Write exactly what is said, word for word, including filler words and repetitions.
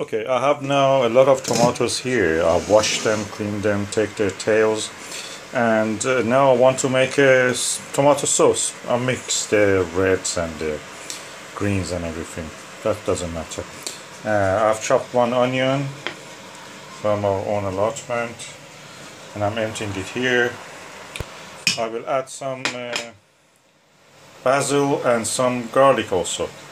Okay, I have now a lot of tomatoes here. I've washed them, cleaned them, take their tails, and uh, now I want to make a tomato sauce. I'll mix the reds and the greens and everything. That doesn't matter. Uh, I've chopped one onion from our own allotment, and I'm emptying it here. I will add some uh, basil and some garlic also.